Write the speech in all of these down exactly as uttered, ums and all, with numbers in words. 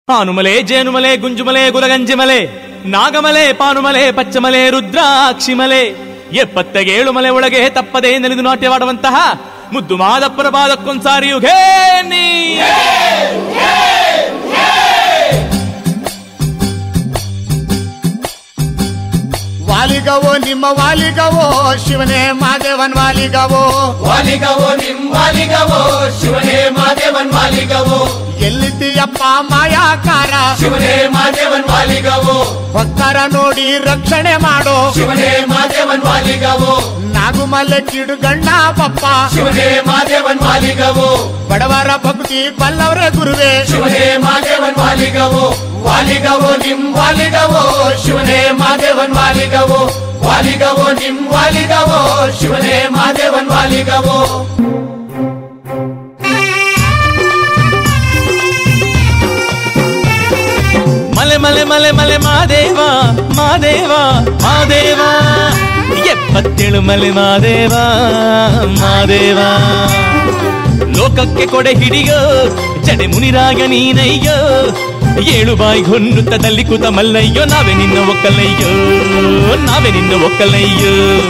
ಆನುಮಲೆ ಜೇನುಮಲೆ ಗುಂಜುಮಲೆ ಗುಲಗಂಜಿಮಲೆ ನಾಗಮಲೆ ಪಾನುಮಲೆ ಪಚ್ಚಮಲೆ ರುದ್ರಾಕ್ಷಿಮಲೆ ಎಪ್ಪತ್ತೇಳು ಮಲೆ ಒಳಗೆ ತಪ್ಪದೆ ನೆಲೆದು ನಾಟ್ಯವಾಡುವಂತಹ ಮುದ್ದು ಮಾದಪ್ಪನ ಪಾದಕ್ಕೊಂದ್ಸಾರಿ ಯುಗೇನಿ ವಾಲಿಗವೋ ನಿಮ್ಮ ವಾಲಿಗವೋ ಶಿವನೇ ಮಾದೇವನ್ ವಾಲಿಗವೋ ವಾಲಿಗವೋ ನಿಮ್ ವಾಲಿಗವೋ ಶಿವನೇ ಮಾದೇವನ್ ವಾಲಿಗವೋ ಎಲ್ಲಿದ್ದೀಯಪ್ಪ ಮಾಯಾಕಾರ ಶಿವನೇ ಮಾದೇವನ್ ವಾಲಿಗವೋ ಭಕ್ತರ ನೋಡಿ ರಕ್ಷಣೆ ಮಾಡೋ ಶಿವನೇ ಮಾದೇವನ್ ವಾಲಿಗವೋ ನಾಗುಮಲೆ ಕಿಡುಗಣ್ಣ ಪಪ್ಪ ಶಿವನೇ ಮಾದೇವನ್ ವಾಲಿಗವೋ ಬಡವರ ಭಕ್ತಿ ಬಲ್ಲವರೇ ಗುರುವೇ ಶಿವನೇ ಮಾದೇವನ್ ವಾಲಿಗವೋ ವಾಲಿಗವೋ ನಿಮ್ ವಾಲಿಗವೋ ಶಿವನೇ ಮಾದೇವನ್ ವಾಲಿಗವೋ ವಾಲಿಗವೋ ನಿಮ್ ವಾಲಿಗವೋ ಶಿವನೇ ಮಾದೇವನ್ ವಾಲಿಗವೋ ಮಲೆ ಮಲೆ ಮಲೆ ಮಲೆ ಮಾದೇವ ಮಾದೇವ ಮಾದೇವ ಎಪ್ಪತ್ತೇಳು ಮಲೆ ಮಾದೇವ ಮಾದೇವ ಲೋಕಕ್ಕೆ ಕೊಡೆ ಹಿಡಿಯೋ ಜಡೆ ಮುನಿರಾಗ ನೀನಯ್ಯೋ ಏಳು ಬಾಯಿ ಹೊನ್ನುತ್ತದಲ್ಲಿ ಕೂತ ಮಲ್ಲಯ್ಯೋ ನಾವೇ ನಿನ್ನ ಒಕ್ಕಲಯ್ಯೋ ನಾವೇ ನಿನ್ನ ಒಕ್ಕಲಯ್ಯೋ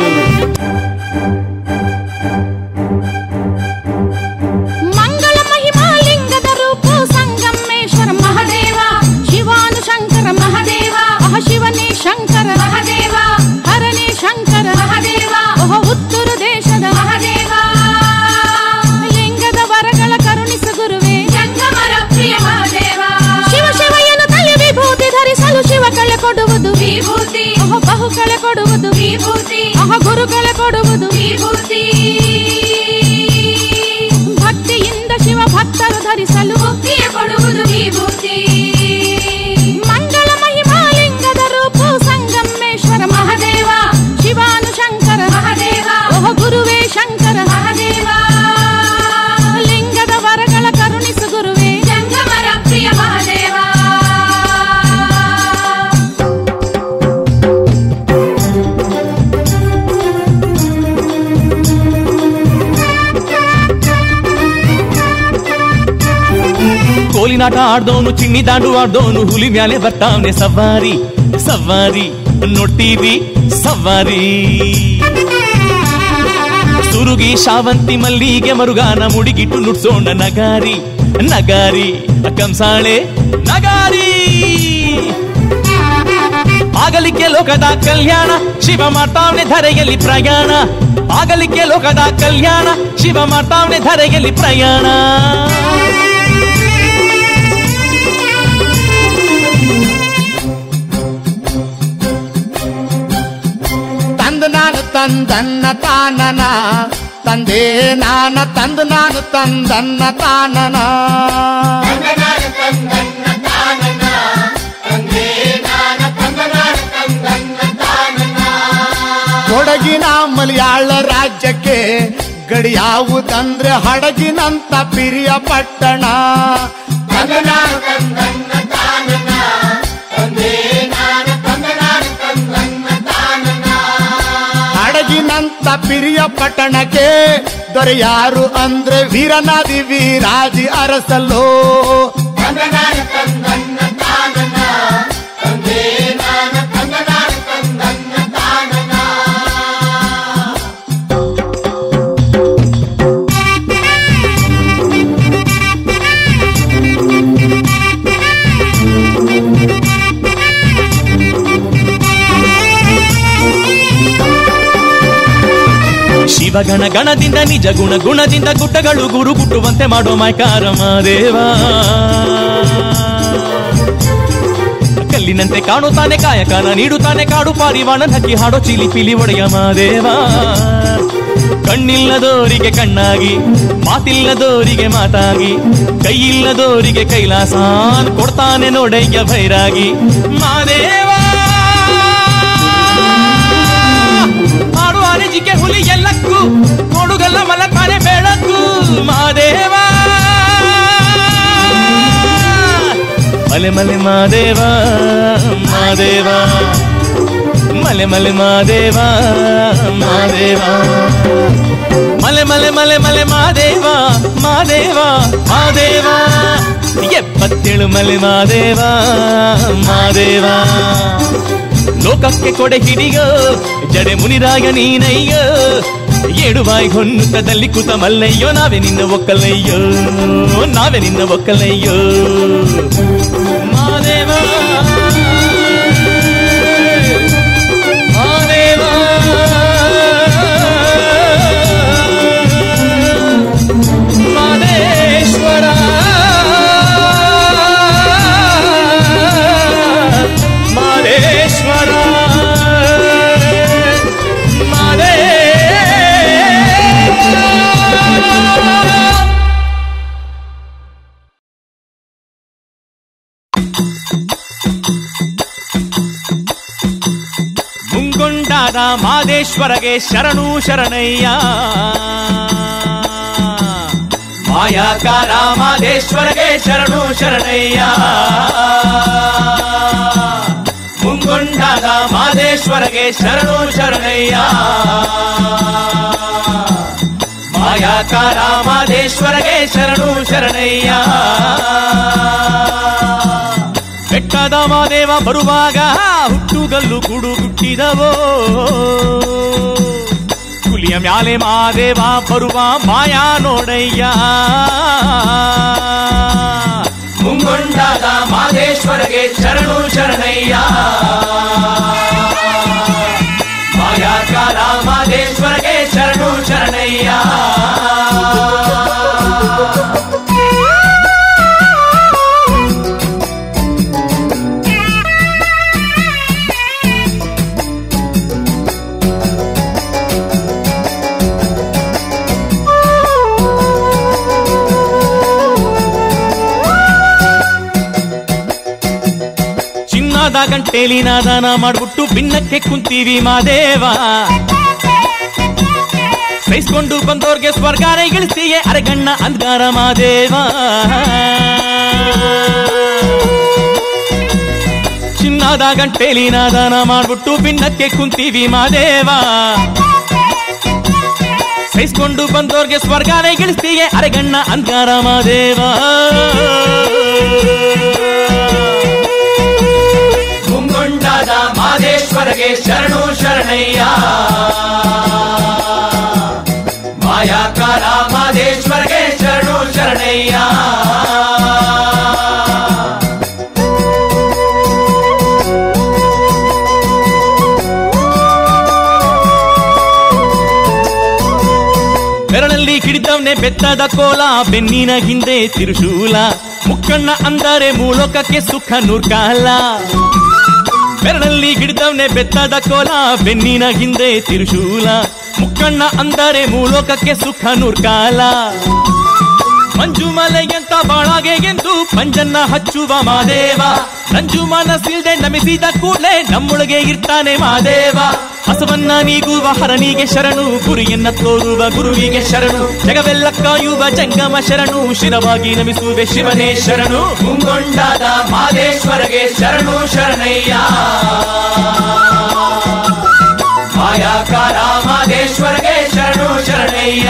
ಮಂಗಳ ಮಹಿಮಾ ಲಿಂಗದ ರೂಪ ಸಂಗಮೇಶ್ವರ ಮಹಾದೇವ ಶಿವಾನು ಶಂಕರ ಮಹಾದೇವ ಅಹ ಶಿವನೇ ಶಂಕರ ಮಹಾದೇವ ಹರನೇ ಶಂಕರ ಮಹಾದೇವ ಓಹ ಉತ್ತರ ದೇಶದ ಮಹಾದೇವ ಲಿಂಗದ ವರಗಳ ಕರುಣಿಸ ಗುರುವೇ ಜಂಗಮರ ಪ್ರಿಯ ಮಹಾದೇವ ಶಿವ ಶಿವ ಎನ್ನುತ್ತಲೇ ವಿಭೂತಿ ಧರಿಸಲು ಶಿವ ಕಳೆ ಕೊಡುವುದು ವಿಭೂತಿ ಅಹ ಬಹು ಕಳೆ ಕೊಡುವುದು ವಿಭೂತಿ ಅಹ ಗುರು ಕಳೆ ಕೊಡುವುದು ವಿಭೂತಿ ಭಕ್ತಿಯಿಂದ ಶಿವ ಭಕ್ತರು ಧರಿಸಲು ಮುಕ್ತಿಯ ಕೊಡುವುದು ವಿಭೂತಿ ಮಂಗಳ ಮಹಿಮಾ ಲಿಂಗದ ರೂಪ ಸಂಗಮೇಶ್ವರ ಮಹಾದೇವ ಶಿವಾನು ಶಂಕರ ಮಹಾದೇವ ಓಹ ಗುರುವೇ ಶಂಕರ ಮಹಾದೇವ ಲಿಂಗದ ವರಗಳ ಕರುಣಿಸು ಗುರುವೇ ಜಂಗಮರ ಪ್ರಿಯ ಮಹಾದೇವ ಕೋಲಿನಾಟ ಆಡ್ದವನು ಚಿನ್ನಿ ದಾಂಡು ಆಡ್ದವನು ಹುಲಿ ಮ್ಯಾಲೆ ಬರ್ತಾವನೆ ಸವಾರಿ ಸವಾರಿ ನೋಡ್ತೀವಿ ಸವಾರಿ ಸುರುಗಿ ಶಾವಂತಿ ಮಲ್ಲಿಗೆ ಮರುಗಾನ ಮುಡಿಗಿಟ್ಟು ನುಡ್ಸೋಣ ನಗಾರಿ ನಗಾರಿ ಕಂಸಾಳೆ ನಗಾರಿ ಆಗಲಿಕ್ಕೆ ಲೋಕದ ಕಲ್ಯಾಣ ಶಿವ ಮಾಡ್ತಾವನೆ ಧರೆಯಲ್ಲಿ ಪ್ರಯಾಣ ಆಗಲಿಕ್ಕೆ ಲೋಕದ ಕಲ್ಯಾಣ ಶಿವ ಮಾಡ್ತಾವನೆ ಧರೆಯಲ್ಲಿ ಪ್ರಯಾಣ ತಂದು ನಾನು ತಂದನ್ನ ತಾನನ ತಂದೆ ನಾನ ತಂದು ನಾನು ತಂದನ್ನ ತಾನನ ಕೊಡಗಿನ ಮಲಯಾಳ ರಾಜ್ಯಕ್ಕೆ ಗಡಿ ಯಾವುದಂದ್ರೆ ಹಡಗಿನಂತ ಪಿರಿಯ ಪಟ್ಟಣ ಹಡಗಿನಂತ ಪಿರಿಯ ಪಟ್ಟಣಕ್ಕೆ ದೊರೆ ಯಾರು ಅಂದ್ರೆ ವೀರನಾದಿ ವೀರಾದಿ ಅರಸಲ್ಲೋ ಶಿವಗಣ ಗಣದಿಂದ ನಿಜ ಗುಣ ಗುಣದಿಂದ ಗುಟ್ಟಗಳು ಗುರು ಗುಟ್ಟುವಂತೆ ಮಾಡೋ ಮೈಕಾರ ಮಾದೇವ ಕಲ್ಲಿನಂತೆ ಕಾಣುತ್ತಾನೆ ಕಾಯಕನ ನೀಡುತ್ತಾನೆ ಕಾಡು ಪಾರಿವಾಣ ಹಕ್ಕಿ ಹಾಡೋ ಚಿಲಿ ಪಿಲಿ ಒಡೆಯ ಮಾದೇವ ಕಣ್ಣಿಲ್ಲದೋರಿಗೆ ಕಣ್ಣಾಗಿ ಮಾತಿಲ್ಲದೋರಿಗೆ ಮಾತಾಗಿ ಕೈಯಿಲ್ಲದೋರಿಗೆ ಕೈಲಾಸಾನ್ ಕೊಡ್ತಾನೆ ನೋಡಯ್ಯ ಭೈರಾಗಿ ಮಾದೇವ ಜಿಕೆ ಹುಲಿ ಎಲ್ಲಕ್ಕೂ ನೋಡುಗಲ್ಲ ಮಲತಾನೆ ಬೆಳಕು ಮಾದೇವ ಮಲೆ ಮಲೆ ಮಾದೇವ ಮಾದೇವ ಮಲೆ ಮಲೆ ಮಾದೇವ ಮಾದೇವ ಮಲೆ ಮಲೆ ಮಲೆ ಮಲೆ ಮಲೆ ಮಾದೇವ ಮಾದೇವ ಮಾದೇವ ಎಪ್ಪತ್ತೇಳು ಮಲೆ ಮಾದೇವ ಮಾದೇವ ಲೋಕಕ್ಕೆ ಕೊಡೆ ಹಿಡಿಯೋ ಜಡೆ ಮುನಿರಾಗ ನೀನಯ್ಯೋ ಏಳು ಬಾಯಿ ಹೊನ್ನುತ್ತದಲ್ಲಿ ಕೂತ ಮಲ್ಲಯ್ಯೋ ನಾವೇ ನಿನ್ನ ಒಕ್ಕಲಯ್ಯೋ ನಾವೇ ನಿನ್ನ ಒಕ್ಕಲಯ್ಯೋ ಮಾದೇವ ಮಾದೇವ ಮಾದೇಶ್ವರ ಮಾದೇಶ್ವರ ಮುಂಗೊಂಡಾದ ಮಾದೇಶ್ವರಗೆ ಶರಣು ಶರಣಯ್ಯ ಮಾಯಾಕಾರ ಮಾದೇಶ್ವರಗೆ ಶರಣು ಶರಣಯ್ಯ ಮುಂಗೊಂಡಾದ ಮಾದೇಶ್ವರಗೆ ಶರಣು ಶರಣಯ್ಯ ಮಾಯಾಕಾರ ಮಾದೇಶ್ವರಗೆ ಶರಣು ಶರಣಯ್ಯ ಬೆಟ್ಟದ ಮಾದೇವ ಬರುವಾಗ ಹುಟ್ಟುಗಲ್ಲು ಗುಡು ಗುಟ್ಟಿದವೋ ಹುಲಿಯ ಮ್ಯಾಲೆ ಮಾದೇವ ಬರುವ ಮಾಯಾ ನೋಡಯ್ಯ ಮುಂಗೊಂಡಾದ ಮಾದೇಶ್ವರಗೆ ಶರಣು ಶರಣಯ್ಯ ಮಾಯಾಕಾರ ಮಾದೇಶ್ವರಗೆ ಶರಣು ಶರಣಯ್ಯ ಗಂಟೇಲಿ ನಾದಾನ ಮಾಡ್ಬಿಟ್ಟು ಭಿನ್ನಕ್ಕೆ ಕುಂತೀವಿ ಮಾದೇವ ಸಹಿಸ್ಕೊಂಡು ಬಂದೋರ್ಗೆ ಸ್ವರ್ಗಾನೇ ಗಿಳಿಸ್ತೀಯೇ ಅರೆಗಣ್ಣ ಅಂದ್ಗಾರ ಮಾದೇವ ಚಿನ್ನದ ಗಂಟೇಲಿ ನಾದಾನ ಮಾಡ್ಬಿಟ್ಟು ಭಿನ್ನಕ್ಕೆ ಕುಂತೀವಿ ಮಾದೇವ ಸಹಿಸ್ಕೊಂಡು ಬಂದೋರ್ಗೆ ಸ್ವರ್ಗಾನೇ ಗಿಳಿಸ್ತೀಯೇ ಅರೆಗಣ್ಣ ಅಂದ್ಗಾರ ಮಾದೇವ ಮುಂಗೊಂಡಾದ ಮಾದೇಶ್ವರಗೆ ಶರಣು ಶರಣಯ್ಯ ಮಾಯಾಕಾರ ಮಾದೇಶ್ವರಗೆ ಶರಣು ಶರಣಯ್ಯ ಬೆರಳಲ್ಲಿ ಹಿಡಿದವನೆ ಬೆತ್ತದ ಕೋಲ ಬೆನ್ನಿನ ಹಿಂದೆ ತಿರುಶೂಲ ಮುಕ್ಕಣ್ಣ ಅಂದರೆ ಮೂಲೋಕಕ್ಕೆ ಸುಖ ನೂರ್ಕಾಲ ಬೆರಳಲ್ಲಿ ಹಿಡಿದವನೆ ಬೆತ್ತದ ಕೋಲ ಬೆನ್ನಿನ ಹಿಂದೆ ತಿರುಶೂಲ ಮುಕ್ಕಣ್ಣ ಅಂದರೆ ಮೂಲೋಕಕ್ಕೆ ಸುಖ ನೂರ್ಕಾಲ ಮಂಜು ಮಲೆಯಂತ ಬಾಳಾಗೆ ಎಂದು ಪಂಜನ್ನ ಹಚ್ಚುವ ಮಾದೇವ ನಂಜು ಮನಸ್ಸಿಲ್ದೆ ನಮಿಸಿದ ಕೂಡಲೇ ನಮ್ಮೊಳಗೆ ಇರ್ತಾನೆ ಮಾದೇವ ಹಸವನ್ನ ನೀಗುವ ಹರನಿಗೆ ಶರಣು ಗುರಿಯನ್ನ ತೋರುವ ಗುರುವಿಗೆ ಶರಣು ಜಗವೆಲ್ಲ ಕಾಯುವ ಜಂಗಮ ಶರಣು ಶಿರವಾಗಿ ನಮಿಸುವೆ ಶಿವನೇ ಶರಣು ಮುಂಗೊಂಡಾದ ಮಾದೇಶ್ವರಗೆ ಶರಣು ಶರಣಯ್ಯ ಮಾಯಾಕಾರ ಮಾದೇಶ್ವರಗೆ ಶರಣು ಶರಣಯ್ಯ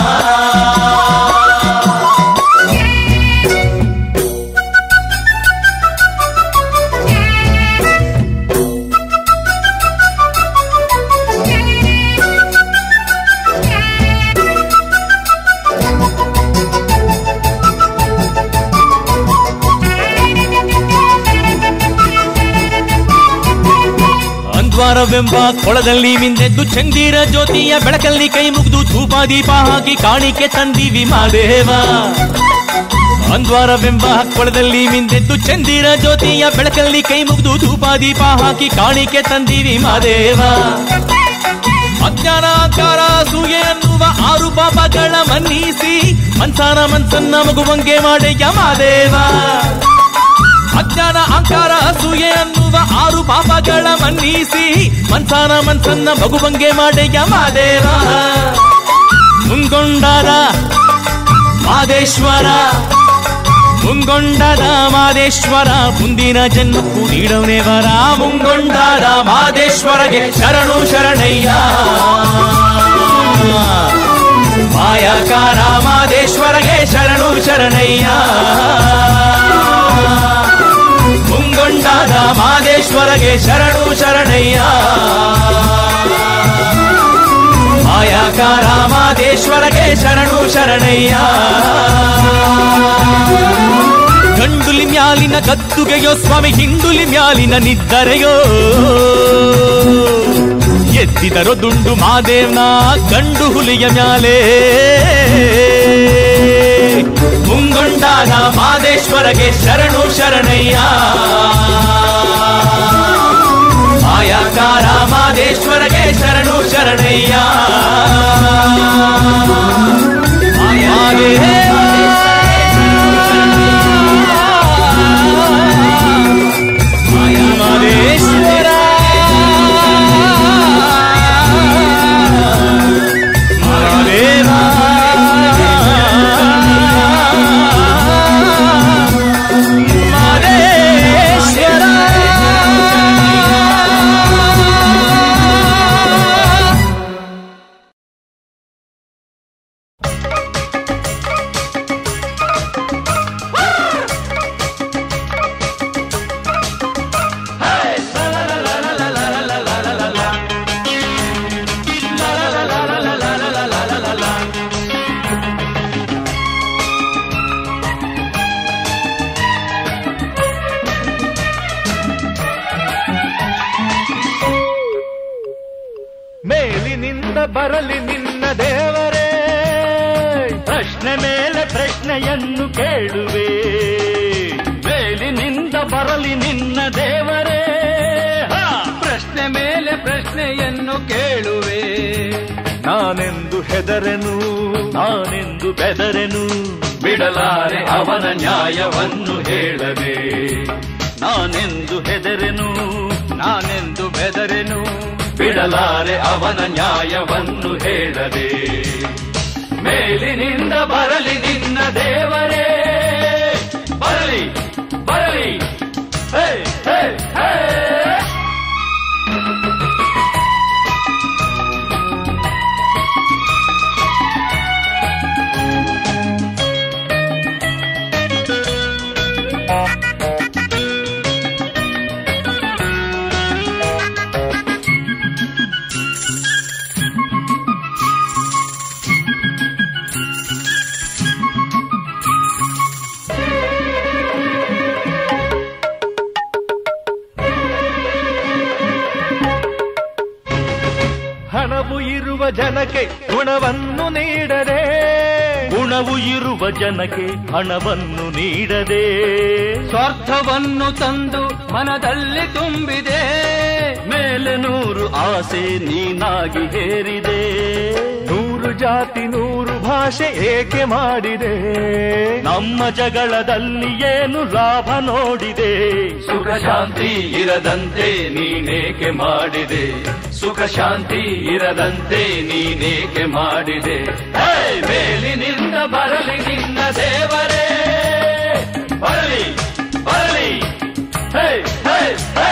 ದ್ವಾರವೆಂಬ ಕೊಳದಲ್ಲಿ ಮಿಂದೆದ್ದು ಚಂದಿರ ಜ್ಯೋತಿಯ ಬೆಳಕಲ್ಲಿ ಕೈ ಮುಗಿದು ಧೂಪ ದೀಪ ಹಾಕಿ ಕಾಣಿಕೆ ತಂದಿವಿ ಮಾದೇವ ಅಂದ್ವಾರವೆಂಬ ಕೊಳದಲ್ಲಿ ಮಿಂದೆದ್ದು ಚಂದಿರ ಜ್ಯೋತಿಯ ಬೆಳಕಲ್ಲಿ ಕೈ ಮುಗಿದು ಧೂಪ ದೀಪ ಹಾಕಿ ಕಾಣಿಕೆ ತಂದಿವಿ ಮಾದೇವ ಅಜ್ಞಾನ ಅಹಂಕಾರ ಸೂಯೆ ಅನ್ನುವ ಆರು ಪಾಪಗಳ ಮನ್ನಿಸಿ ಮನ್ಸಾನ ಮನ್ಸನ್ನ ಮಗುವಂಗೆ ಮಾಡಯ್ಯ ಮಾದೇವ ಅಜ್ಞಾನ ಅಹಂಕಾರ ಅಸೂಯೆ ಅನ್ನುವ ಆರು ಪಾಪಗಳ ಮನ್ನಿಸಿ ಮನ್ಸಾನ ಮನ್ಸನ್ನ ಮಗುವಂಗೆ ಮಾಡಯ್ಯ ಮಾದೇವ ಮುಂಗೊಂಡಾದ ಮಾದೇಶ್ವರ ಮುಂಗೊಂಡಾದ ಮಾದೇಶ್ವರ ಮುಂದಿನ ಜನ್ಮಕ್ಕೂ ನೀಡವನೇ ವರ ಮುಂಗೊಂಡಾದ ಮಾದೇಶ್ವರಗೆ ಶರಣು ಶರಣಯ್ಯ ಮಾಯಾಕಾರ ಮಾದೇಶ್ವರಗೆ ಶರಣು ಶರಣಯ್ಯ. ಮುಂಗೊಂಡಾದ ಮಾದೇಶ್ವರಗೆ ಶರಣು ಶರಣಯ್ಯ. ಮಾಯಾಕಾರ ಮಾದೇಶ್ವರಗೆ ಶರಣು ಶರಣಯ್ಯ. ಗಂಡುಲಿ ಮ್ಯಾಲಿನ ಗದ್ದುಗೆಯೋ ಸ್ವಾಮಿ ಹಿಂಡುಲಿ ಮ್ಯಾಲಿನ ನಿದ್ದರೆಯೋ. ಎದ್ದಿದರೋ ದುಂಡು ಮಾದೇವ್ನ ಗಂಡು ಹುಲಿಯ ಮ್ಯಾಲೆ. ಮುಂಗೊಂಡಾದ ಮಾದೇಶ್ವರಗೆ ಶರಣು ಶರಣಯ್ಯ. ಮಾಯಾಕಾರ ಮಾದೇಶ್ವರಗೆ ಶರಣು ಶರಣಯ್ಯ. ಮಾಯಾಗೆ ಮಾದೇಶ್ವರ ಮಾದೇವ ಮಾದೇಶ್ವರ. ಮೇಲಿನಿಂದ ಬರಲಿ ನಿನ್ನ ದೇವರೇ, ಪ್ರಶ್ನೆ ಮೇಲೆ ಪ್ರಶ್ನೆಯನ್ನು ಕೇಳುವೆ. ಮೇಲಿನಿಂದ ಬರಲಿ ನಿನ್ನ ದೇವರೇ, ಪ್ರಶ್ನೆ ಮೇಲೆ ಪ್ರಶ್ನೆಯನ್ನು ಕೇಳುವೆ. ನಾನೆಂದು ಹೆದರೆನು, ನಾನೆಂದು ಬೆದರೆನು, ಬಿಡಲಾರೆ ಅವನ ನ್ಯಾಯವನ್ನು ಹೇಳದೆ. ನಾನೆಂದು ಹೆದರೆನು, ನಾನೆಂದು ಬೆದರೆನು, ಬಿಡಲಾರೆ ಅವನ ನ್ಯಾಯವನ್ನು ಹೇಳದೆ. ಮೇಲಿನಿಂದ ಬರಲಿ ನಿನ್ನ ದೇವರೇ, ಬರಲಿ ಬರಲಿ. ಹೇ ಹೇ ಹೇ ಹಣವು ಇರುವ ಜನಕ್ಕೆ ಗುಣವನ್ನು ನೀಡದೆ, ಗುಣವು ಇರುವ ಜನಕ್ಕೆ ಹಣವನ್ನು ನೀಡದೆ, ಸ್ವಾರ್ಥವನ್ನು ತಂದು ಮನದಲ್ಲಿ ತುಂಬಿದೆ. ಮೇಲೆ ನೂರು ಆಸೆ ನೀನಾಗಿ ಹೇರಿದೆ, ನೂರು ಜಾತಿ ನೂರು ಭಾಷೆ ಏಕೆ ಮಾಡಿದೆ. ನಮ್ಮ ಜಗಳದಲ್ಲಿ ಏನು ಲಾಭ ನೋಡಿದೆ, ಸುಖ ಶಾಂತಿ ಇರದಂತೆ ನೀನೇಕೆ ಮಾಡಿದೆ. ಸುಖ ಶಾಂತಿ ಇರದಂತೆ ನೀನೇಕೆ ಮಾಡಿದೆ. ಮೇಲಿನಿಂದ ಬರಲಿ ನಿನ್ನ ದೇವರೇ, ಬರಲಿ ಬರಲಿ. ಹೇ ಹೇ ಹೇ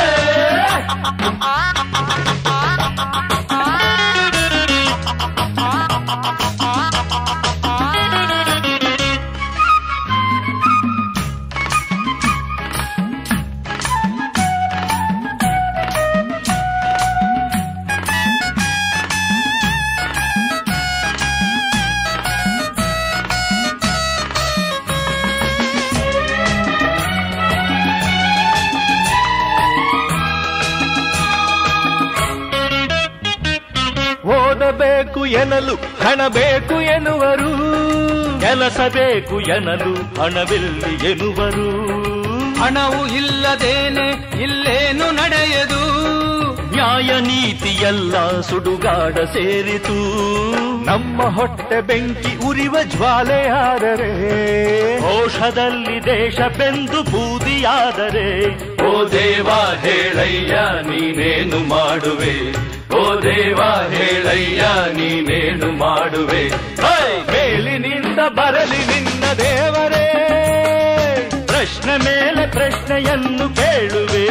ಓದಬೇಕು ಎನ್ನಲು ಹಣ ಬೇಕು ಎನ್ನುವರು, ಕೆಲಸ ಬೇಕು ಎನ್ನಲು ಹಣವಿಲ್ಲಿ ಎನ್ನುವರು. ಹಣವು ಇಲ್ಲದೇನೆ ಇಲ್ಲೇನು ನಡೆಯದು, ನ್ಯಾಯ ನೀತಿಯೆಲ್ಲ ಸುಡುಗಾಡ ಸೇರಿತು. ನಮ್ಮ ಹೊಟ್ಟೆ ಬೆಂಕಿ ಉರಿವ ಜ್ವಾಲೆಯಾದರೆ, ಔಷಧದಲ್ಲಿ ದೇಶ ಬೆಂದು ಬೂದಿಯಾದರೆ. ಓ ದೇವ ಹೇಳಯ್ಯ ನೀನೇನು ಮಾಡುವೆ, ಓ ದೇವ ಹೇಳಯ್ಯ ನೀನೇನು ಮಾಡುವೆ. ಮೇಲಿನಿಂದ ಬರಲಿ ನಿನ್ನ ದೇವರೇ, ಪ್ರಶ್ನೆ ಮೇಲೆ ಪ್ರಶ್ನೆಯನ್ನು ಕೇಳುವೆ.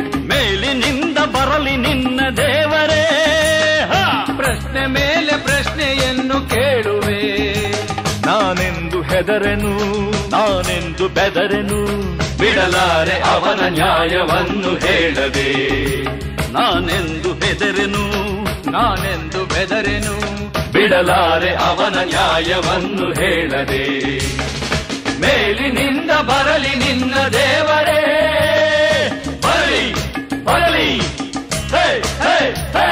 ಮೇಲಿನಿಂದ ಬರಲಿ ನಿನ್ನ ದೇವರೇ, ಪ್ರಶ್ನೆ ಮೇಲೆ ಪ್ರಶ್ನೆ ಪ್ರಶ್ನೆಯನ್ನು ಕೇಳುವೆ. ನಾನೆಂದು ಹೆದರೆನು, ನಾನೆಂದು ಬೆದರೆನು, ಬಿಡಲಾರೆ ಅವನ ನ್ಯಾಯವನ್ನು ಹೇಳದೆ. ನಾನೆಂದು ಹೆದರೆನು, ನಾನೆಂದು ಬೆದರೆನು, ಬಿಡಲಾರೆ ಅವನ ನ್ಯಾಯವನ್ನು ಹೇಳದೆ. ಮೇಲಿನಿಂದ ಬರಲಿ ನಿನ್ನ ದೇವರೇ, ಬರಲಿ ಬರಲಿ, ಹೇ ಹೇ ಹೇ.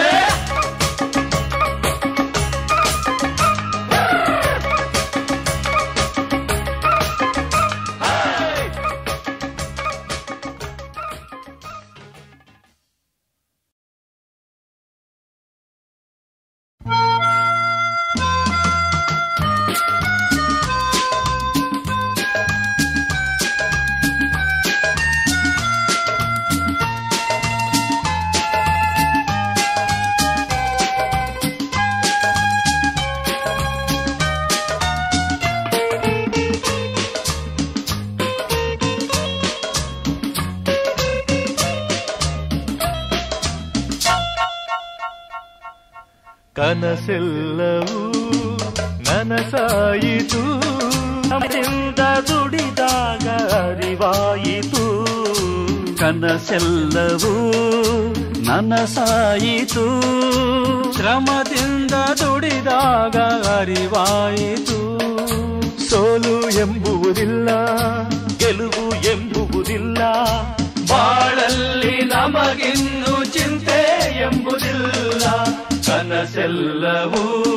ಕನಸೆಲ್ಲವೂ ನನಸಾಯಿತು, ಶ್ರಮದಿಂದ ದುಡಿದಾಗ ಅರಿವಾಯಿತು. ಕನಸೆಲ್ಲವೂ ನನಸಾಯಿತು, ಶ್ರಮದಿಂದ ದುಡಿದಾಗ ಅರಿವಾಯಿತು. ಸೋಲು ಎಂಬುವುದಿಲ್ಲ, ಗೆಲುವು ಎಂಬುವುದಿಲ್ಲ, ಬಾಳಲ್ಲಿ ನಮಗಿನ್ನು ಚಿಂತೆ ಎಂಬುದಿಲ್ಲ. ಕನಸೆಲ್ಲವೂ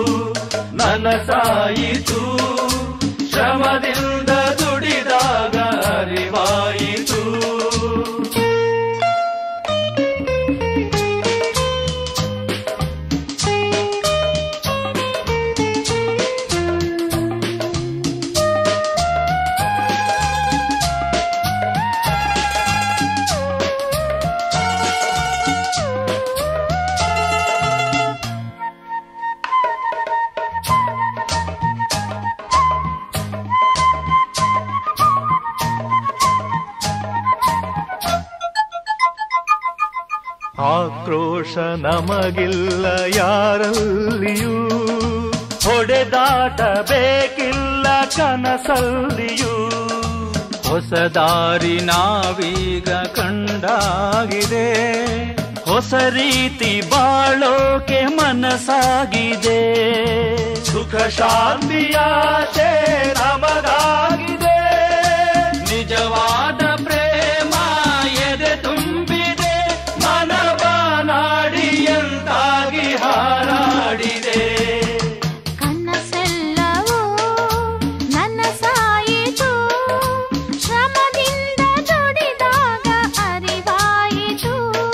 ನನಸಾಯಿತು, ಶ್ರಮದಿಂದ ದುಡಿದಾಗ ಅರಿವಾಯಿತು. ಆಕ್ರೋಶ ನಮಗಿಲ್ಲ ಯಾರಲ್ಲಿಯೂ, ಹೊಡೆದಾಟಬೇಕಿಲ್ಲ ಕನಸಲ್ಲಿಯೂ. ಹೊಸ ದಾರಿ ನಾವೀಗ ಕಂಡಾಗಿದೆ, ಹೊಸ ರೀತಿ ಬಾಳೋಕೆ ಮನಸ್ಸಾಗಿದೆ. ಸುಖ ಶಾಂತಿಯಾಸೆ ನಮಗಾಗಿದೆ, ನಿಜವಾದ ಪ್ರೇಮ ಎದೆ ತುಂಬಿದೆ, ಮನಬಾನಾಡಿಯಂತಾಗಿ ಹಾರಾಡಿದೆ. ಕನಸೆಲ್ಲವೂ ನನಸಾಯಿತು, ಶ್ರಮದಿಂದ ದುಡಿದಾಗ ಅರಿವಾಯಿತು.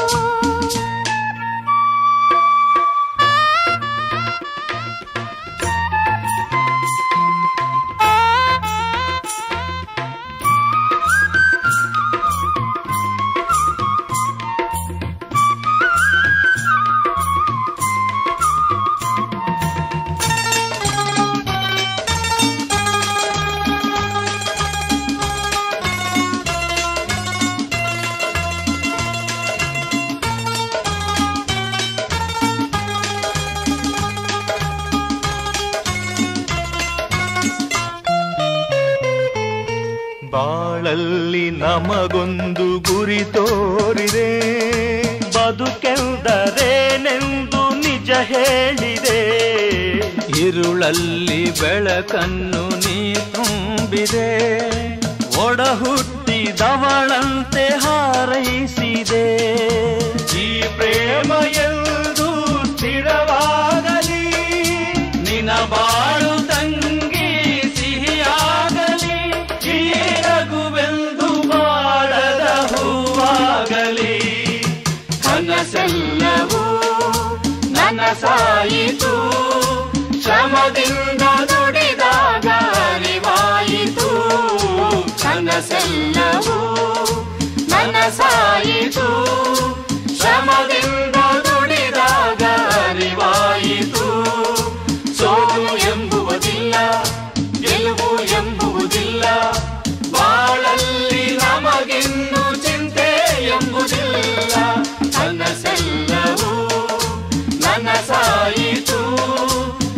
ಬಾಳಲ್ಲಿ ನಮಗೊಂದು ಗುರಿ ತೋರಿದೆ, ಬದುಕೆಂದರೇನೆಂದು ನಿಜ ಹೇಳಿದೆ. ഇരുളಲ್ಲಿ ಬೆಳಕನ್ನು ನೀ ತುಂಬಿದೆ, ಒಡ ಹುಟ್ಟಿದವಳಂತೆ ಹಾರೈಸಿದೆ. ಈ ಪ್ರೇಮ ಎಂದು ಸ್ಥಿರವಾಗಲಿ, ನಿನ ಬಾಳು ತಂಗಿ ಸಿಹಿಯಾಗಲಿ, ಈ ರಘುವೆಂದು ಬಾಳದ ಹೂವಾಗಲಿ. ಕನಸೆಲ್ಲವೂ ನನಸಾಯಿತು, ಶ್ರಮದಿಂದ ದುಡಿದಾಗ ಅರಿವಾಯಿತು. ಕನಸೆಲ್ಲವೂ ನನಸಾಯಿತು, ಶ್ರಮದಿಂದ ದುಡಿದಾಗ ಅರಿವಾಯಿತು. ಸೋಲು ಎಂಬುವುದಿಲ್ಲ, ಗೆಲುವು ಎಂಬುವುದಿಲ್ಲ, ಬಾಳಲ್ಲಿ ನಮಗಿನ್ನು ಚಿಂತೆ ಎಂಬುದಿಲ್ಲ. ಕನಸೆಲ್ಲವೂ ನನಸಾಯಿತು,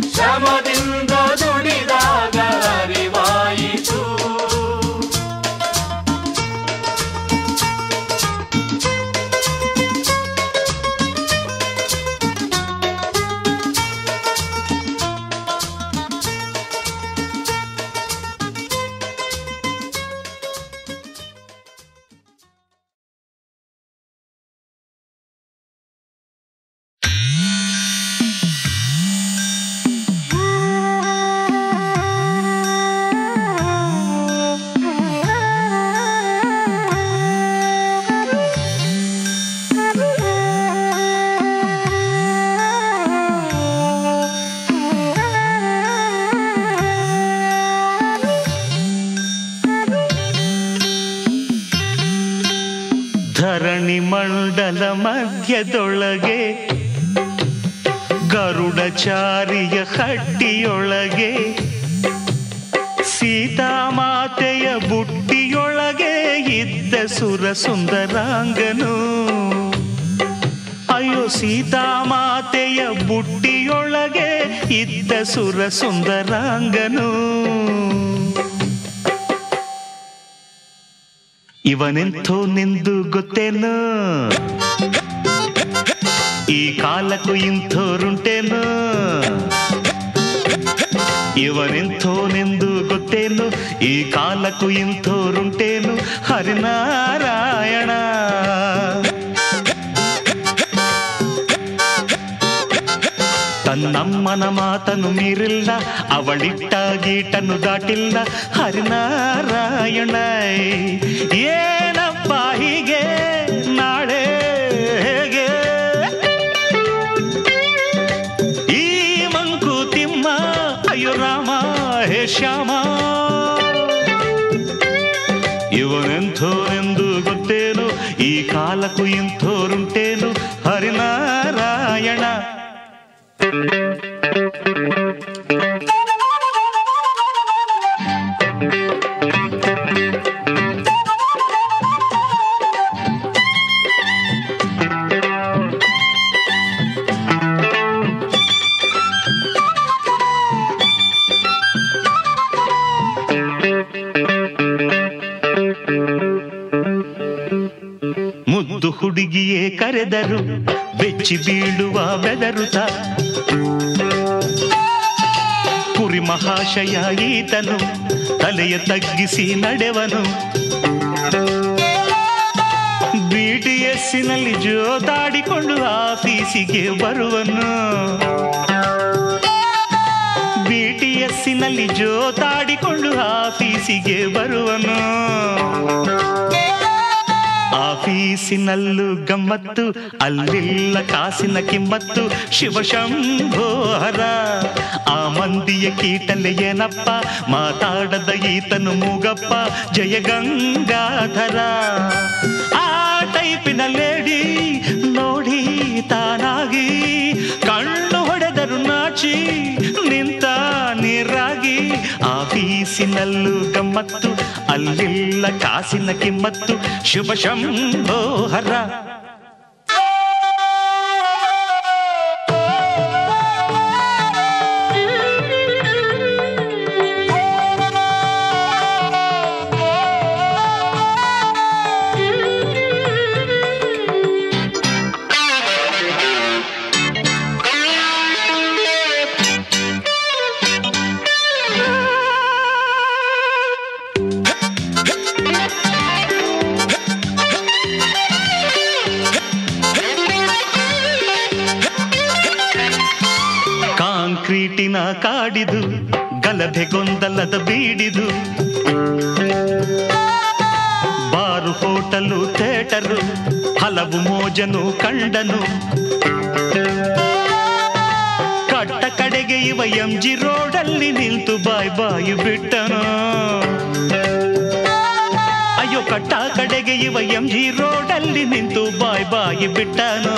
ಧರಣಿ ಮಂಡಲ ಮಧ್ಯದೊಳಗೆ ಗರುಡಚಾರಿಯ ಹಟ್ಟಿಯೊಳಗೆ ಸೀತಾಮಾತೆಯ ಬುಟ್ಟಿಯೊಳಗೆ ಇದ್ದ ಸುರ ಸುಂದರಾಂಗನು. ಅಯ್ಯೋ ಸೀತಾಮಾತೆಯ ಬುಟ್ಟಿಯೊಳಗೆ ಇದ್ದ ಸುರ ಸುಂದರಾಂಗನು. ಇವನೆಂಥೋ ನಿಂದು ಗೊತ್ತೇನು, ಈ ಕಾಲಕ್ಕೂ ಇಂಥೋರುಂಟೇನು. ಇವನೆಂಥೋನೆಂದು ಗೊತ್ತೇನು, ಈ ಕಾಲಕ್ಕೂ ಇಂಥೋರುಂಟೇನು. ಹರಿನಾರಾಯಣ ತನ್ನಮ್ಮನ ಮಾತನ್ನು ಮೀರಿಲ್ಲ, ಅವಳಿಟ್ಟ ಗೀಟನ್ನು ದಾಟಿಲ್ಲ. ಹರಿನಾರಾಯಣ ಏನಪ್ಪ ಹೀಗೆ ನಾಳೆ ಹೇಗೆ, ಈ ಮಂಕುತಿಮ್ಮ ಅಯ್ಯೋ ರಾಮ ಹೇ ಶ್ಯಾಮ. ಇವನೆಂಥೋನೆಂದು ಗೊತ್ತೇನು, ಈ ಕಾಲಕ್ಕೂ ಇಂಥೋರುಂಟೇನು. ಹರಿನಾರಾಯಣ ಮುದ್ದು ಹುಡುಗಿಯೇ ಕರೆದರು ಬೆಚ್ಚಿ ಬೀಳುವ ಬೆದರುತ. ಕುರಿ ಮಹಾಶಯ ಈತನು ತಲೆಯ ತಗ್ಗಿಸಿ ನಡೆವನು. ಬಿಟಿಎಸ್ಸಿನಲ್ಲಿ ಜೋತಾಡಿಕೊಂಡು ಆಫೀಸಿಗೆ ಬರುವನು. ಬಿಟಿಎಸ್ಸಿನಲ್ಲಿ ಜೋತಾಡಿಕೊಂಡು ಆಫೀಸಿಗೆ ಬರುವನು. ಆಫೀಸಿನಲ್ಲೂ ಗಮ್ಮತ್ತು, ಅಲ್ಲಿಲ್ಲ ಕಾಸಿನ ಕಿಮ್ಮತ್ತು. ಶಿವಶಂಭೋಹರ ಆ ಮಂದಿಯ ಕೀಟಲೆ ಏನಪ್ಪ, ಮಾತಾಡದ ಈತನು ಮೂಗಪ್ಪ. ಜಯ ಗಂಗಾಧರ ಆ ಟೈಪಿನ ಲೇಡಿ ನೋಡಿ ತಾನಾಗಿ ಕಣ್ಣು ಹೊಡೆದರು ನಾಚಿ ನಿಂತ ನೀರಾಗಿ. ಆಫೀಸಿನಲ್ಲೂ ಗಮ್ಮತ್ತು, ಅಲ್ಲಿಲ್ಲ ಕಾಸಿನ ಕಿಮ್ಮತ್ತು. ಶುಭ ಶಂಭೋಹರ ಕ್ರೀಟಿನ ಕಾಡಿದು ಗಲಭೆ ಗೊಂದಲದ ಬೀಡಿದು. ಬಾರು ಹೋಟಲು ಥಿಯೇಟರು ಹಲವು ಮೋಜನು ಕಂಡನು. ಕಟ್ಟ ಕಡೆಗೆ ಇವ ಎಂ ಜಿ ರೋಡಲ್ಲಿ ನಿಂತು ಬಾಯ್ ಬಾಯಿ ಬಿಟ್ಟನು. ಅಯ್ಯೋ ಕಟ್ಟ ಕಡೆಗೆ ಇವ ಎಂ ಜಿ ರೋಡಲ್ಲಿ ನಿಂತು ಬಾಯ್ ಬಾಯಿ ಬಿಟ್ಟನು.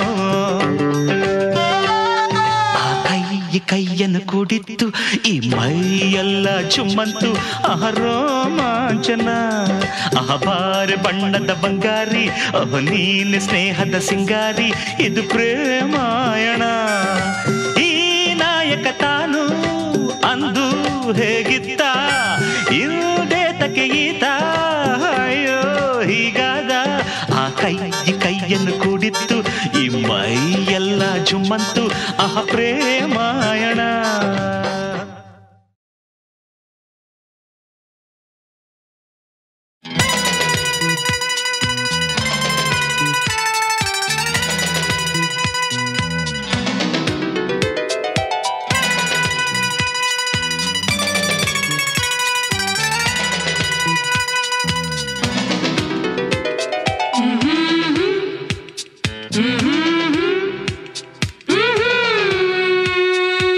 ಈ ಕೈಯನ್ನು ಕೂಡಿತ್ತು, ಈ ಮೈಯೆಲ್ಲ ಚುಮ್ಮಂತು. ಅಹ ರೋಮಾಂಚನ, ಅಹ ಬಾರೆ ಬಣ್ಣದ ಬಂಗಾರಿ, ಅಹ ನೀನೆ ಸ್ನೇಹದ ಸಿಂಗಾರಿ. ಇದು ಪ್ರೇಮಾಯಣ. ಈ ನಾಯಕ ತಾನು ಅಂದು ಹೇಗಿತ್ತ, ಇಲ್ಲದೆ ತಕೆ ಈತ ಅಯ್ಯೋ ಹೀಗಾದ. ಆ ಕೈ ಕೈಯನ್ನು ಕೂಡಿತ್ತು, ಈ ಮೈಯೆಲ್ಲ ಜುಮ್ಮಂತು. ಅಹ ಪ್ರೇಮಾಯಣ. Mm-hmm.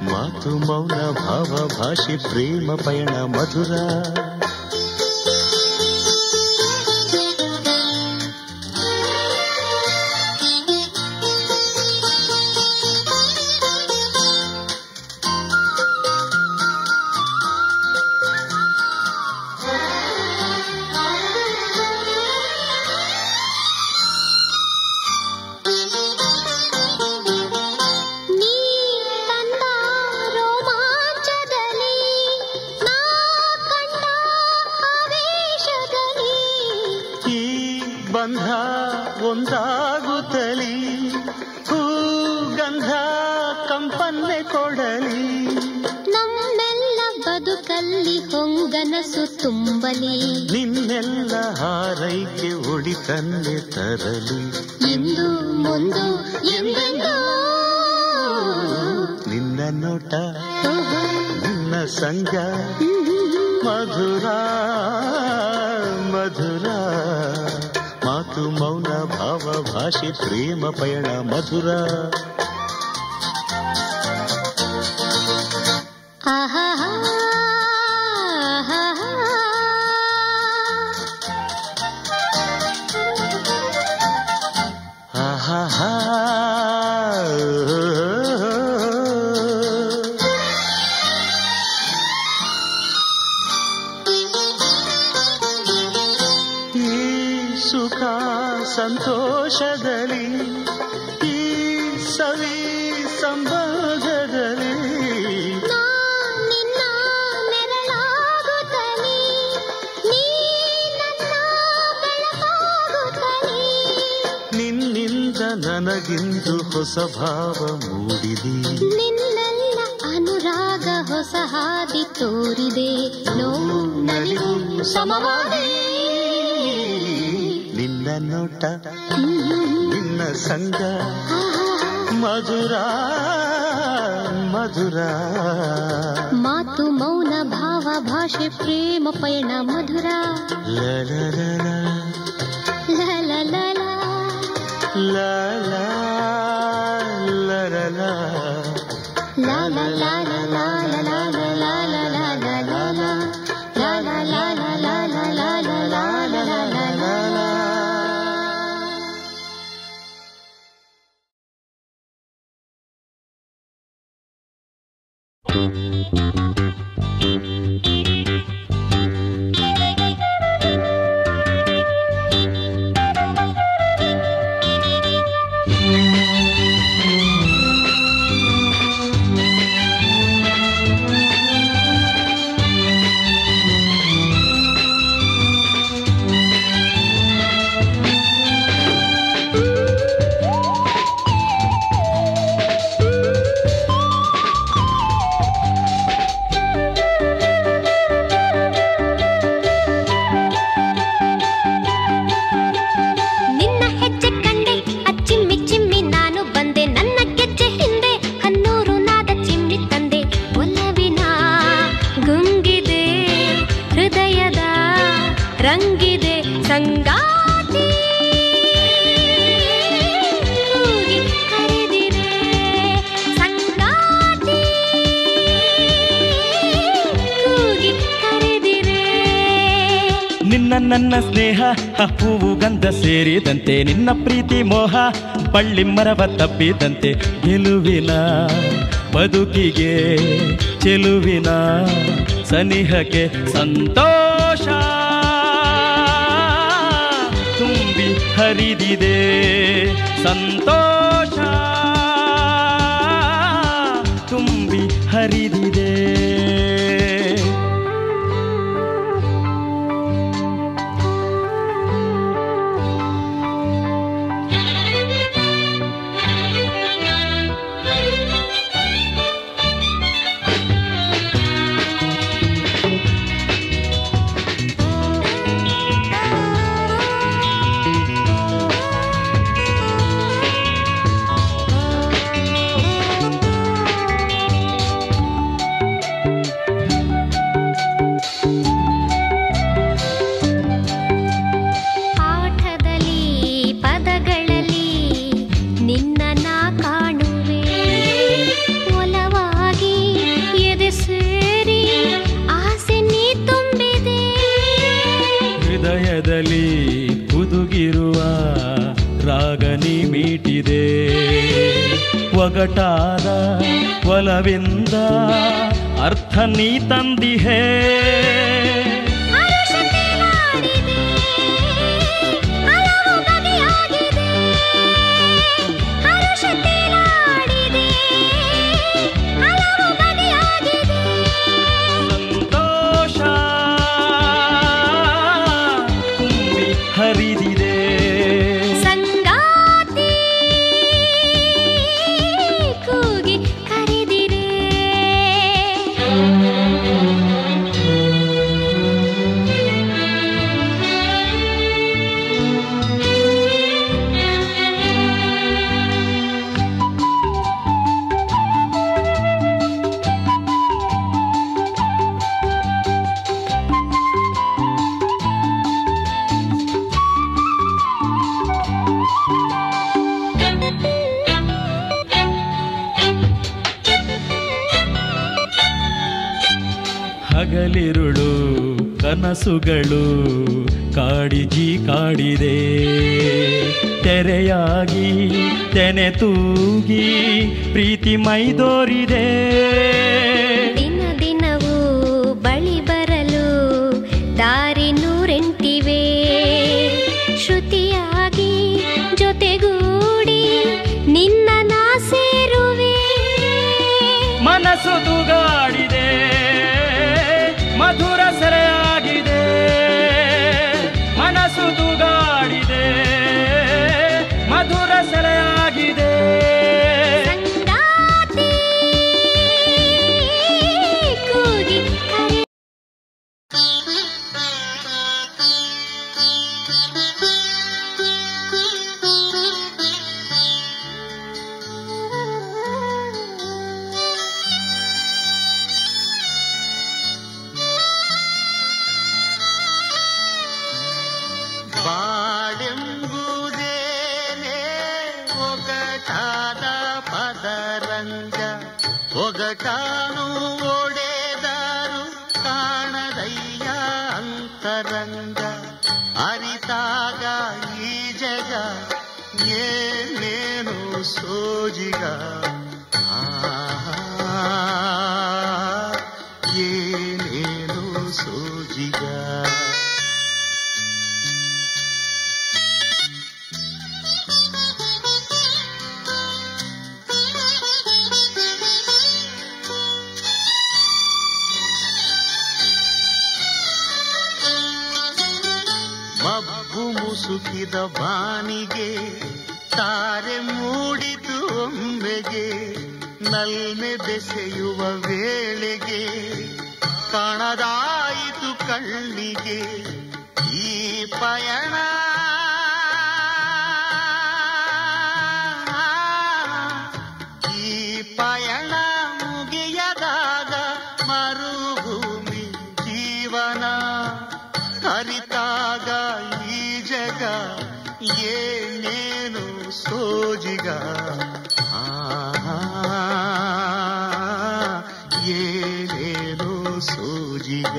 ಮಾತು ಮೌನ ಭಾವ ಭಾಷೆ ಪ್ರೇಮ ಪಯಣ ಮಧುರ. ಬಂಧ ಒಂದಾಗುತ್ತಲಿ ಹೂಗಂಧ ಕಂಪನ್ನೆ ಕೊಡಲಿ ನಮ್ಮೆಲ್ಲ ಬದುಕಲ್ಲಿ ಹೊಂಗನಸು ತುಂಬಲಿ ನಿನ್ನೆಲ್ಲ ಹಾರೈಕೆ ಒಳಿತನ್ನೆ ತರಲಿ ಇಂದು ಮುಂದು ಎಂದೆಂದೂ ನಿನ್ನ ನೋಟ ನಿನ್ನ ಸಂಗ ಮಧುರ ಮಧುರ ಮಾತು ಮೌನ ಭಾವ ಭಾಷೆ ಪ್ರೇಮ ಪಯಣ ಮಧುರ. ಆಹಾ ಆಹಾ ಸುಖ ಸಂತೋಷದಲ್ಲಿ ಈ ಸವಿ ಸಂಭೋಗದಲ್ಲಿ ನಿನ್ನ ನೆರಳಾಗುತ್ತಲೀ ನೀ ನನ್ನ ಬೆಳಕಾಗುತ್ತಲೀ ನಿನ್ನಿಂದ ನನಗಿಂದು ಹೊಸ ಭಾವ ಮೂಡಿದೆ ನಿನ್ನೆಲ್ಲ ಅನುರಾಗ ಹೊಸ ಹಾದಿ ತೋರಿದೆ ನೋವು ನಲಿವು ಸಮವಾದಿ ನಿನ್ನ ನೋಟ ನಿನ್ನ ಸಂಗ ಮಧುರ ಮಧುರ ಮಾತು ಮೌನ ಭಾವ ಭಾಷೆ ಪ್ರೇಮ ಪಯಣ ಮಧುರ ಲಲ ಲಲ ಲಲ ಲಲ ಲಲ ಲಲ ಲಲ ಲಲ ರಂಗಿದೆ ಸಂಗಾತಿ ಕೂಗಿ ಕರೆದಿರೆ ಸಂಗಾತಿ ಕೂಗಿ ಕರೆದಿರೆ ನಿನ್ನ ನನ್ನ ಸ್ನೇಹ ಹೂವು ಗಂಧ ಸೇರಿದಂತೆ ನಿನ್ನ ಪ್ರೀತಿ ಮೋಹ ಬಳ್ಳಿ ಮರವ ತಪ್ಪಿದಂತೆ ಗೆಲುವಿನ ಬದುಕಿಗೆ ಚೆಲುವಿನ ಸನಿಹಕ್ಕೆ ಸಂತೋಷ ತುಂಬಿ ಹರಿದಿದೆ ಸಂತೋಷ ತುಂಬಿ ಹರಿದಿದೆ ಒಗಟಾದ ಒಲವೆಂದ ಅರ್ಥ ನೀ ತಂದಿಹೇ. ಸಂತೋಷ ತುಂಬಿ ಹರಿದಿದೆ. ಸಂಗಾತಿ ಕೂಗಿ ಕರೆದಿರೆ. ಹಗಲಿರುಳು ಕನಸುಗಳು ಕಾಡಿಜಿ ಕಾಡಿದೆ. ತೆರೆಯಾಗಿ ತೆನೆ ತೂಗಿ ಪ್ರೀತಿ ಮೈದೋರಿದೆ. ದಿನ ದಿನವೂ ಬಳಿ ಬರಲು ದಾರಿ ನೂರೆಂಟಿವೆ. ಶ್ರುತಿಯಾಗಿ ಜೊತೆಗೂಡಿ ನಿನ್ನ ನಾ ಸೇರುವೆ. ಮನಸ್ಸು ತೂಗಾಡಿದೆ, ಮಧುರ ಸೆರೆಯಾಗಿದೆ. ಮನಸ್ಸು ತೂಗಾಡಿದೆ, ಮಧುರ ಸೆರೆಯಾಗಿದೆ. ಸಂಗಾತಿ ಕೂಗಿ ಕರೆ. ಬಾಳೆಂಬುದೇನೆ ಒಗಟಾದ ಪದರಂಗ, ಒಗಟಾನು ಒಡೆದರು ಕಾಣದಯ್ಯ ಅಂತರಂಗ. ಅರಿತಾಗ ಈ ಜಗ ಏನೇನು ಸೋಜಿಗ, ಏನೇನು ಸೋಜಿಗ. ಮಬ್ಬು ಮುಸುಕಿದ ಬಾನಿಗೆ ತಾರೆ ಮೂಡಿತು ಒಮ್ಮೆಗೆ. ನಲ್ಮೆ ಬೆಸೆಯುವ ವೇಳೆಗೆ ಕಾಣದಾಯಿತು ಕಣ್ಣಿಗೆ. ಈ ಪಯಣ ಈ ಪಯಣ ಮುಗಿಯದಾಗ ಮರುಭೂಮಿ ಜೀವನ. ಹರಿತಾಗ ಈ ಜಗ ಏನೇನು ಸೋಜಿಗ, ಏನೇನು ಸೋಜಿಗ.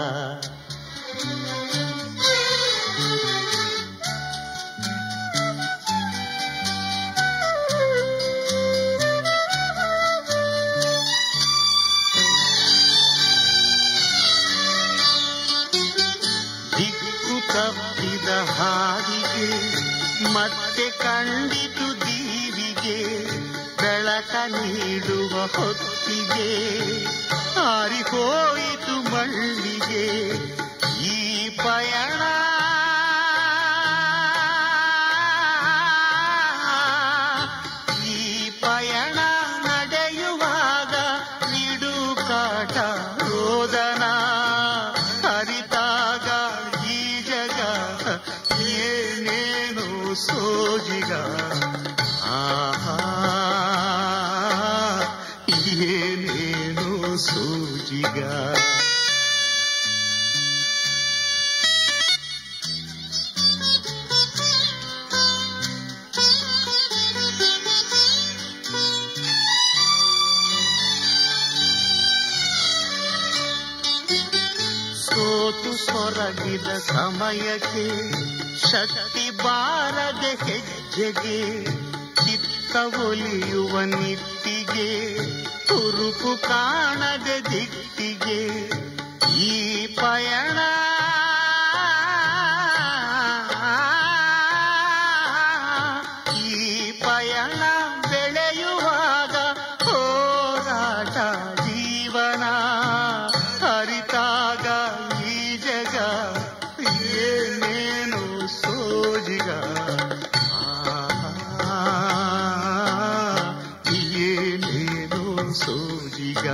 ದಿಕ್ಕು ತಪ್ಪಿದ ಹಾದಿಗೆ ಮತ್ತೆ ಕಂಡಿತು ದೀವಿಗೆ. ಬೆಳಕ ನೀಡುವ ಹೊತ್ತಿಗೆ ಹಾರಿಹೋಯಿತು ಮಳ್ಳಿಗೆ. ಈ ಪಯಣ ಈ ಪಯಣ ನಡೆಯುವಾಗ ನಿಡುಕಾಟ ರೋದನ. ಹರಿತಾಗ ಈ ಜಗ ಏನೇನು ಸೋಜಿಗ, ಏನೇನು ಸೋಜಿಗ. ಸೋತು ಸೊರಗಿದ ಸಮಯಕ್ಕೆ ಶಕ್ತಿ ಬಾರದೆ ಹೆಜ್ಜೆಗೆ. ಚಿತ್ತ ಒಲಿಯುವ ನಿಟ್ಟಿಗೆ ತುರುಪು ಕಾಣದೆ ದಿಟ್ಟಿಗೆ ಈ ಪಯಣ ಈ ಪಯಣ ಬೆಳೆಯುವಾಗ ಹೋರಾಟ ಜೀವನ ಹರಿತಾಗ ಈ ಜಗ ಏನೇನು ಸೋಜಿಗ ಏನೇನು ಸೋಜಿಗ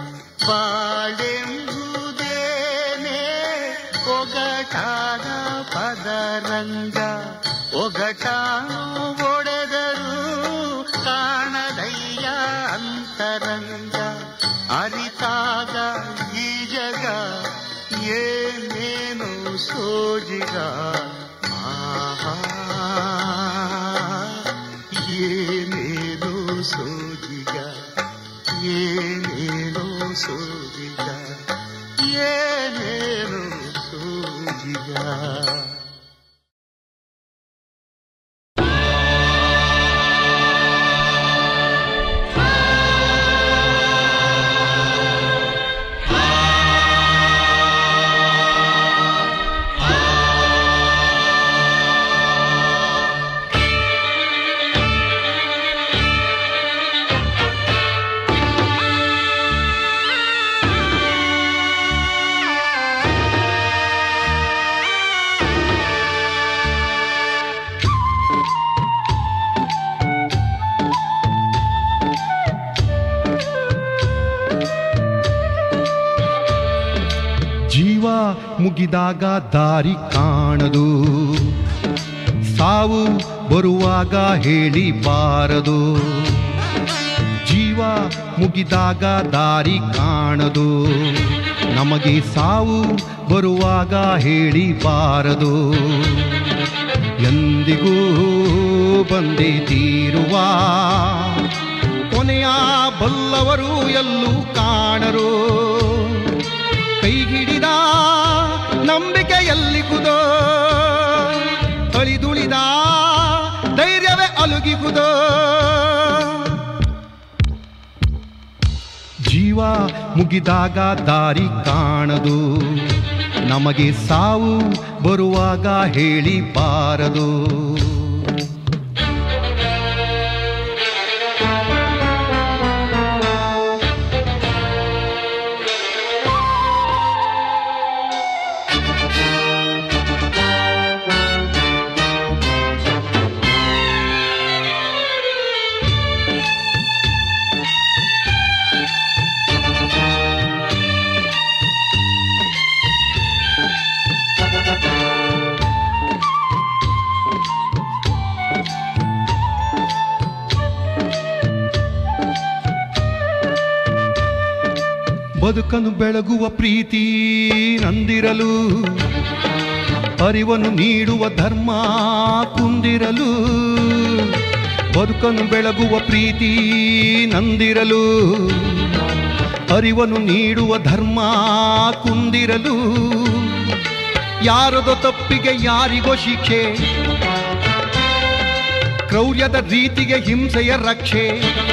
ಬಾಳೆಂಬುದೇನೆ ಒಗಟಾದ ಪದರಂಗ ಒಗಟಾನು ಒಡೆದರು ಕಾಣದಯ್ಯ ಅಂತರಂಗ ಅರಿತಾಗ ಈ ಜಗ ಏನೇನು ಸೋಜಿಗ ಆಹಾ ಏನೇನು ಸೋಜಿಗ ಏನೇನು ಸೋಜಿಗ ಏನೇನು ಸೋಜಿಗ ಮುಗಿದಾಗ ದಾರಿ ಕಾಣದು, ಸಾವು ಬರುವಾಗ ಹೇಳಿ ಬಾರದು. ಜೀವ ಮುಗಿದಾಗ ದಾರಿ ಕಾಣದು, ನಮಗೆ ಸಾವು ಬರುವಾಗ ಹೇಳಿ ಬಾರದು. ಎಂದಿಗೂ ಬಂದೇ ತೀರುವ ಕೊನೆಯ ಬಲ್ಲವರು ಎಲ್ಲೂ ಕಾಣರು. ಕೈಗಿಡಿದ ನಂಬಿಕೆ ಎಲ್ಲಿಗುದೋ, ಅಳಿದುಳಿದ ಧೈರ್ಯವೇ ಅಲುಗಿಗುದೋ. ಜೀವ ಮುಗಿದಾಗ ದಾರಿ ಕಾಣದು, ನಮಗೆ ಸಾವು ಬರುವಾಗ ಹೇಳಿ ಬಾರದು. ಬದುಕನ್ನು ಬೆಳಗುವ ಪ್ರೀತಿ ನಂದಿರಲು, ಅರಿವನ್ನು ನೀಡುವ ಧರ್ಮ ಕುಂದಿರಲು. ಬದುಕನ್ನು ಬೆಳಗುವ ಪ್ರೀತಿ ನಂದಿರಲು, ಅರಿವನ್ನು ನೀಡುವ ಧರ್ಮ ಕುಂದಿರಲು. ಯಾರದೋ ತಪ್ಪಿಗೆ ಯಾರಿಗೋ ಶಿಕ್ಷೆ, ಕ್ರೌರ್ಯದ ರೀತಿಗೆ ಹಿಂಸೆಯ ರಕ್ಷೆ.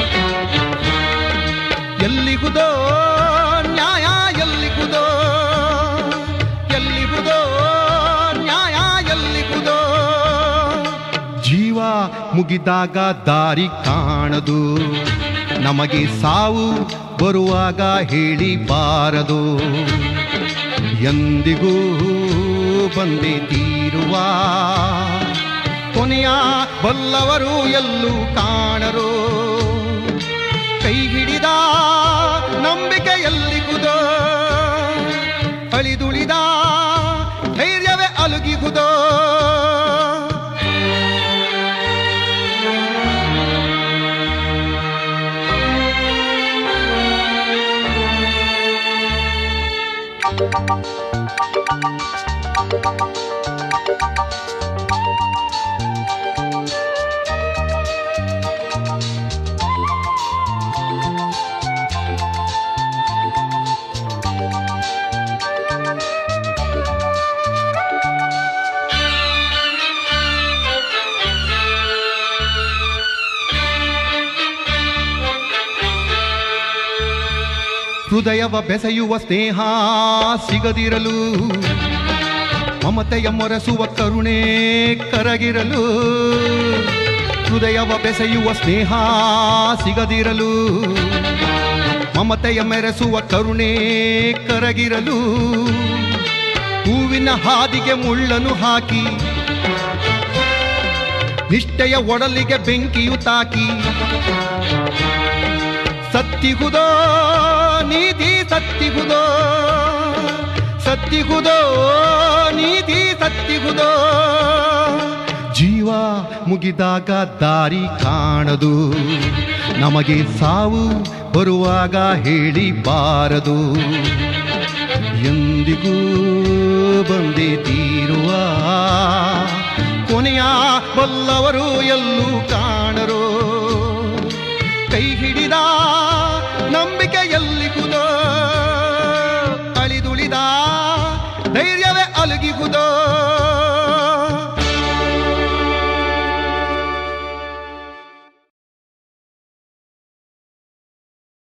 ಎಲ್ಲಿಗುದೋ ನ್ಯಾಯ, ಎಲ್ಲಿಗುದೋ ಎಲ್ಲಿಗುದೋ ನ್ಯಾಯ, ಎಲ್ಲಿಗುದೋ. ಜೀವ ಮುಗಿದಾಗ ದಾರಿ ಕಾಣದು, ನಮಗೆ ಸಾವು ಬರುವಾಗ ಹೇಳಿ ಬಾರದು. ಎಂದಿಗೂ ಬಂದೇ ತೀರುವ ಕೊನೆಯ ಬಲ್ಲವರು ಎಲ್ಲೂ ಕಾಣರು. ಕೈ ಹಿಡಿದ ನಂಬಿಕೆ ಎಲ್ಲಿಗುದೋ, ಅಳಿದುಳಿದ ಧೈರ್ಯವೇ ಅಲುಗಿಗುದೋ. ಹೃದಯವ ಬೆಸೆಯುವ ಸ್ನೇಹ ಸಿಗದಿರಲು, ಮಮತೆಯ ಮೊರೆಸುವ ಕರುಣೆ ಕರಗಿರಲು. ಹೃದಯವ ಬೆಸೆಯುವ ಸ್ನೇಹ ಸಿಗದಿರಲು, ಮಮತೆಯ ಮೆರೆಸುವ ಕರುಣೆ ಕರಗಿರಲು. ಹೂವಿನ ಹಾದಿಗೆ ಮುಳ್ಳನು ಹಾಕಿ, ನಿಷ್ಠೆಯ ಒಡಲಿಗೆ ಬೆಂಕಿಯು ತಾಕಿ. ಸತ್ತಿಗುದೋ ನೀತಿ ಸತ್ತಿಗುದೋ, ಸತ್ತಿಗುದೋ ನೀತಿ ಸತ್ತಿಗುದೋ. ಜೀವ ಮುಗಿದಾಗ ದಾರಿ ಕಾಣದು, ನಮಗೆ ಸಾವು ಬರುವಾಗ ಹೇಳಿ ಬಾರದು. ಎಂದಿಗೂ ಬಂದೇ ತೀರುವ ಕೊನೆಯ ಬಲ್ಲವರು ಎಲ್ಲೂ ಕಾಣರೋ. ಕೈ ಹಿಡಿದ ನಂಬಿಕೆ